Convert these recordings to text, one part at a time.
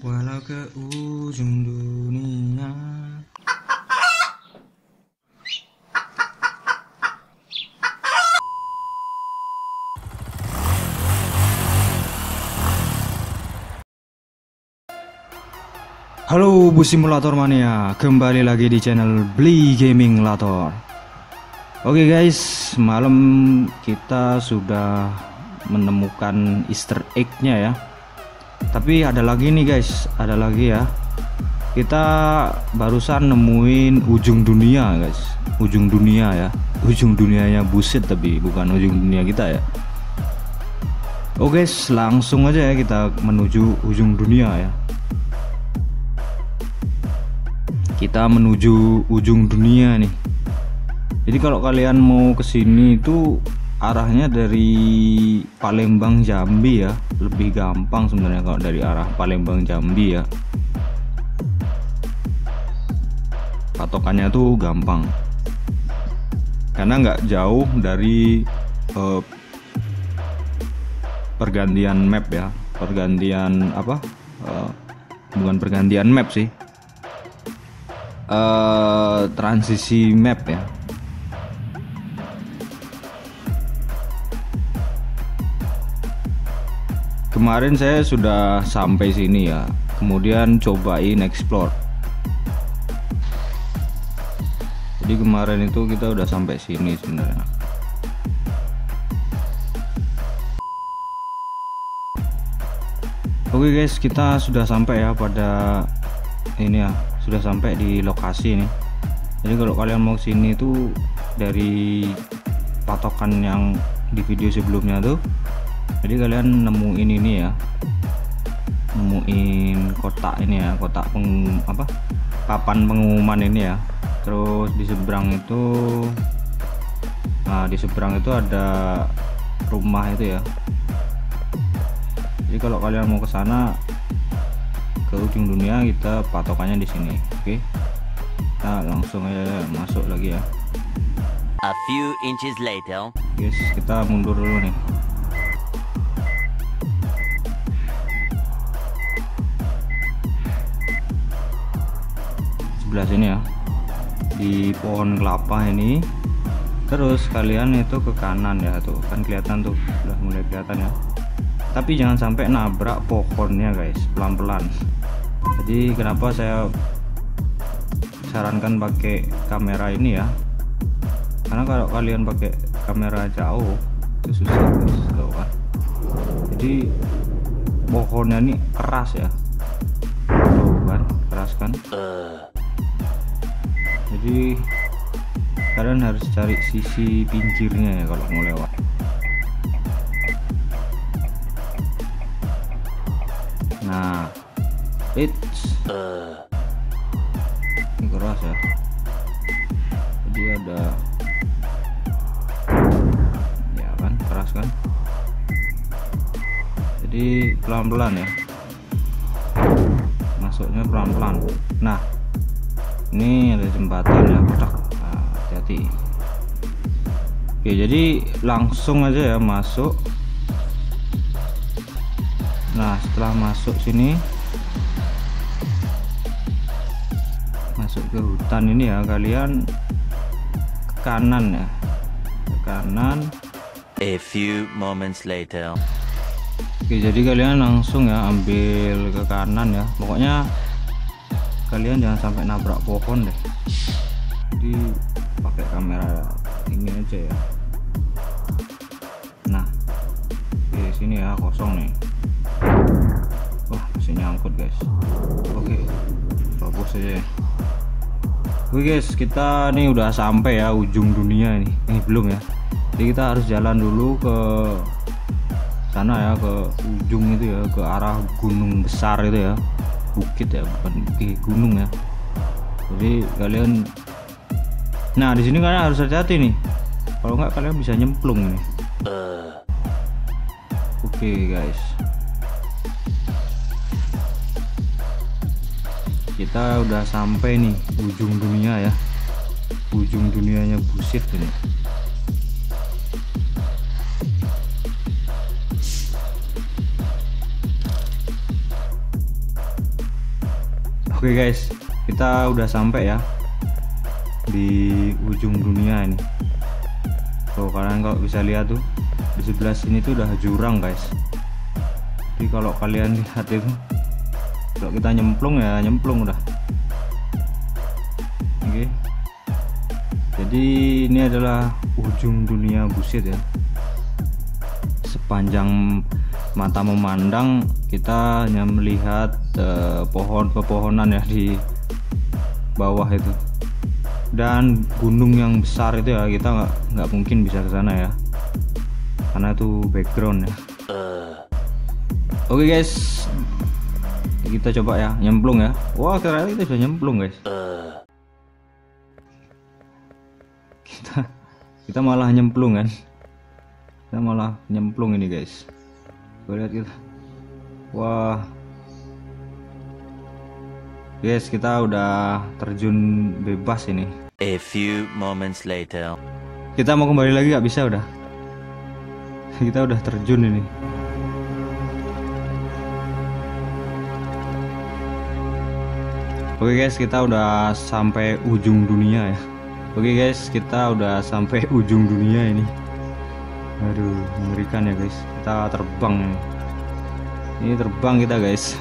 walau ke ujung dunia. Halo Bu Simulator Mania, kembali lagi di channel Bli Gaming Lator. Oke guys, malam kita sudah menemukan Easter egg-nya ya. Tapi ada lagi nih guys, ada lagi ya. Kita barusan nemuin ujung dunia guys, ujung dunia ya. Ujung dunianya busit tapi bukan ujung dunia kita ya. Oke guys, langsung aja ya kita menuju ujung dunia ya. Kita menuju ujung dunia nih. Jadi kalau kalian mau kesini itu arahnya dari Palembang Jambi ya, lebih gampang sebenarnya kalau dari arah Palembang Jambi ya. Patokannya tuh gampang karena nggak jauh dari pergantian map ya, pergantian apa? Bukan pergantian map sih. Transisi map ya. Kemarin saya sudah sampai sini ya, kemudian cobain explore. Jadi kemarin itu kita udah sampai sini sebenarnya. Oke guys, kita sudah sampai ya pada ini ya, sudah sampai di lokasi nih. Jadi kalau kalian mau sini itu dari patokan yang di video sebelumnya tuh, jadi kalian nemuin ini ya, nemuin kotak ini ya, kotak papan pengumuman ini ya. Terus di seberang itu, nah di seberang itu ada rumah itu ya. Jadi kalau kalian mau ke sana, ke ujung dunia, kita patokannya di sini. Oke, kita langsung aja masuk lagi ya. A few inches later. Guys, kita mundur dulu nih. Sebelah sini ya, di pohon kelapa ini. Terus kalian itu ke kanan ya, tuh kan kelihatan tuh, udah mulai kelihatan ya. Tapi jangan sampai nabrak pohonnya guys, pelan-pelan. Jadi kenapa saya sarankan pakai kamera ini ya, karena kalau kalian pakai kamera jauh itu susah guys, tuh kan. Jadi pohonnya ini keras ya, tuh kan, keras kan. Jadi kalian harus cari sisi pinggirnya ya kalau mau lewat. Nah, ini keras ya. Jadi ada, ya kan, keras kan. Jadi pelan-pelan ya, masuknya pelan-pelan. Nah, ini ada jembatan ya, hati-hati. Oke, jadi langsung aja ya masuk. Nah, setelah masuk sini, masuk ke hutan ini ya, kalian ke kanan ya, ke kanan. A few moments later. Oke, jadi kalian langsung ya ambil ke kanan ya. Pokoknya kalian jangan sampai nabrak pohon deh. Jadi pakai kamera ini aja ya. Nah, di sini ya kosong nih. Wah, masih nyangkut guys. Oke, fokus aja ya. Oke guys, kita nih udah sampai ya ujung dunia ini. Ini belum ya. Jadi kita harus jalan dulu ke sana ya, ke ujung itu ya, ke arah gunung besar itu ya. Bukit ya, bukan gunung ya. Jadi kalian, nah di sini kalian harus hati-hati nih. Kalau nggak kalian bisa nyemplung nih. Oke guys, kita udah sampai nih ujung dunia ya, ujung dunianya busit ini. Oke guys, kita udah sampai ya di ujung dunia ini. Tuh kalian kalau bisa lihat tuh di sebelah sini tuh udah jurang guys. Jadi kalau kalian lihat itu, kalau kita nyemplung ya nyemplung udah. Oke. Jadi ini adalah ujung dunia busit ya. Sepanjang mata memandang kita hanya melihat pepohonan ya di bawah itu, dan gunung yang besar itu ya kita nggak mungkin bisa ke sana ya karena itu background ya. Oke guys, kita coba ya nyemplung ya. Wah ternyata kita bisa nyemplung guys. Kita malah nyemplung kan, kita malah nyemplung ini guys. Lihat kita, wah guys, kita udah terjun bebas ini. A few moments later. Kita mau kembali lagi nggak bisa, udah kita udah terjun ini. Oke guys, kita udah sampai ujung dunia ya. Oke guys, kita udah sampai ujung dunia ini. Aduh, mengerikan ya guys. Kita terbang nih. Ini terbang kita guys.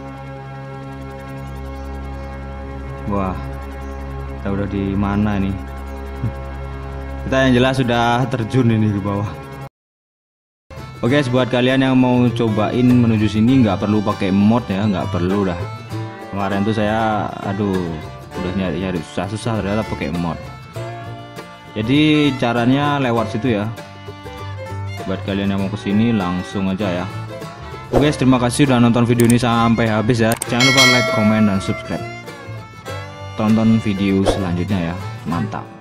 Wah, kita udah di mana nih? Kita yang jelas sudah terjun ini ke bawah. Oke guys, buat kalian yang mau cobain menuju sini nggak perlu pakai mod ya, nggak perlu dah. Kemarin tuh saya, udah nyari susah-susah ternyata pakai mod. Jadi caranya lewat situ ya. Buat kalian yang mau kesini langsung aja ya. Oke guys, terima kasih udah nonton video ini sampai habis ya. Jangan lupa like, comment, dan subscribe. Tonton video selanjutnya ya. Mantap.